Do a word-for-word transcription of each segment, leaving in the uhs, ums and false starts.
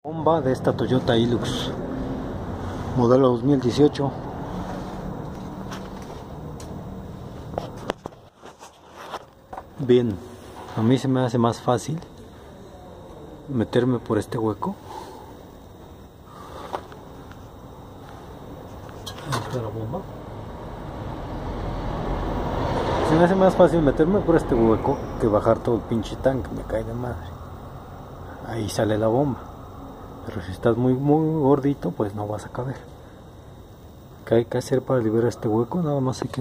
Bomba de esta Toyota Hilux modelo dos mil dieciocho. Bien, a mí se me hace más fácil meterme por este hueco. Ahí está la bomba. Se me hace más fácil meterme por este hueco que bajar todo el pinche tanque, me cae de madre. Ahí sale la bomba. Pero si estás muy muy gordito, pues no vas a caber. ¿Qué hay que hacer para liberar este hueco? Nada más hay que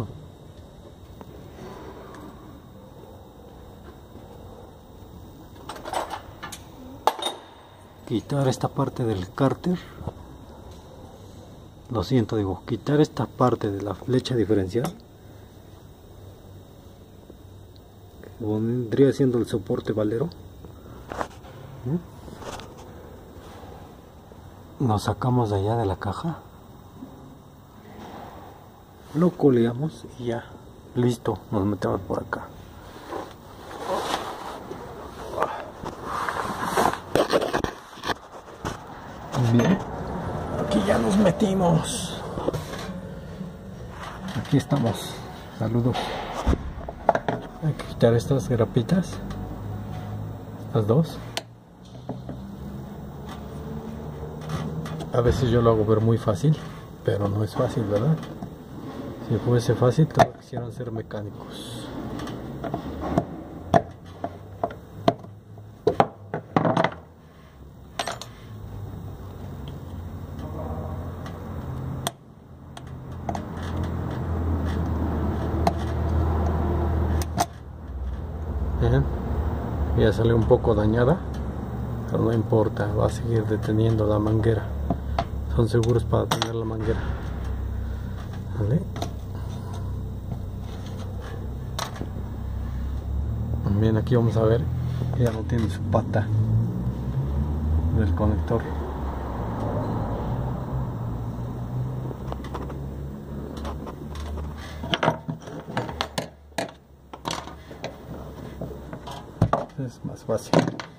quitar esta parte del cárter. Lo siento, digo, quitar esta parte de la flecha diferencial, que vendría siendo el soporte valero. Lo sacamos de allá de la caja, lo coleamos y ya, listo, nos metemos por acá. Bien, aquí ya nos metimos. Aquí estamos. Saludos. Hay que quitar estas grapitas, estas dos. A veces yo lo hago ver muy fácil, pero no es fácil, ¿verdad? Si fuese fácil, todos quisieran ser mecánicos. Bien, ya salió un poco dañada, pero no importa, va a seguir deteniendo la manguera. Son seguros para tener la manguera. ¿Vale? Bien, aquí vamos a ver que ya no tiene su pata del conector. Es más fácil.